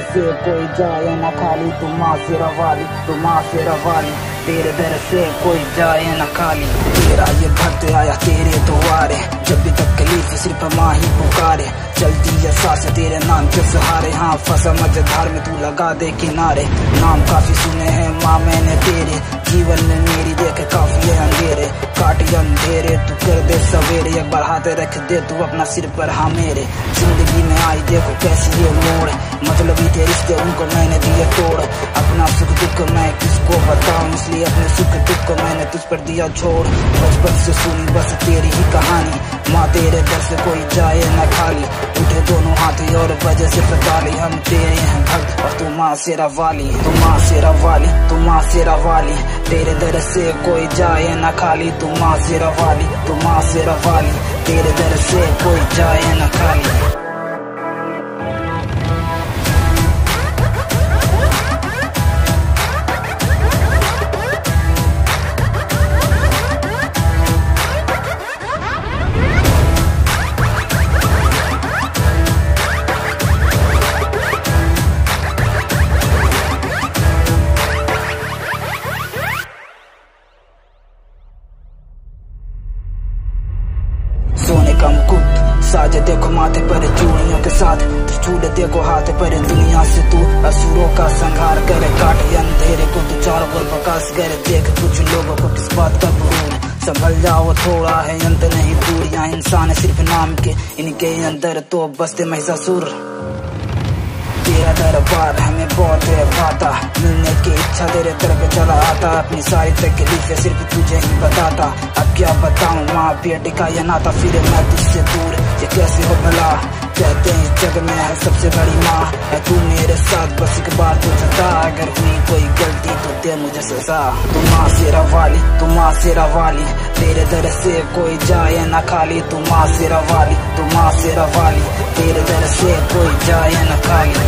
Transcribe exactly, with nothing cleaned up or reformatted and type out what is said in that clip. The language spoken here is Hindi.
से कोई जाए न खाली, तू माँ से रवाली, तू माँ से रवाली, तेरे दर से कोई जाए न खाली। तेरा ये भक्त आया तेरे द्वारे, जब भी तकलीफ सिर्फ माँ ही पुकारे, चलती है सांस तेरे नाम के सहारे। हाँ फंसा मझधार में तू लगा दे किनारे, नाम काफी सुने हैं माँ मैंने तेरे, जीवन में मेरी देख काफी है अंधेरे, काट अंधेरे तू कर दे सवेरे, एक बार हाथ रख दे तू अपना सिर पर। हाँ मेरे जिंदगी में आई देखो कैसी ये मोड़, मतलब ही तेरे रिश्ते उनको मैंने दिए तोड़, अपना सुख दुख मैं किसको बताऊं, इसलिए अपने सुख दुख को मैंने तुझ पर दिया छोड़। बचपन से सुनी बस तेरी ही कहानी, माँ तेरे दर से कोई जाए न खाली, उठे दोनों हाथ और वजह से फताली, हम तेरे हैं भक्त और तू माँ से रवाली, तू माँ से रवाली, तू माँ से रवाली, तेरे दर से कोई जाए न खाली, तू माँ से रवाली, तू माँ से रवाली, तेरे दर से कोई जाए न खाली। सोने का मुकुट साजे देखो माथे पर चूड़ियों के साथ, त्रिशूल देखो हाथ पर, दुनिया से तू असुरों का संहार करे, काट अंधेरे को तू चारों ओर प्रकाश करे। देख कुछ लोगों को किस बात का गुरूर, संभल जाओ थोड़ा है अंत नहीं दूर, यहाँ इंसान सिर्फ नाम के, इनके अंदर तो बसते महिषासुर। तेरा दरबार हमें बहुत है भाता, मिलने की इच्छा तेरे तरफ चला आता, अपनी सारी तकलीफें सिर्फ तुझे ही बताता, अब क्या बताऊं माँ बेटे का ये नाता, फिर मैं तुझसे दूर ये कैसे हो भला, कहते हैं इस जग में है सबसे बड़ी माँ, है तू मेरे साथ बस एक बार तो जता, अगर हुई कोई गलती तो दे मुझे सजा। तू माँ से रवाली, तू माँ से रवाली, तेरे दर से कोई जाए न खाली, तू माँ से रवाली, तू माँ से रवाली, तेरे दर से कोई जाए न खाली।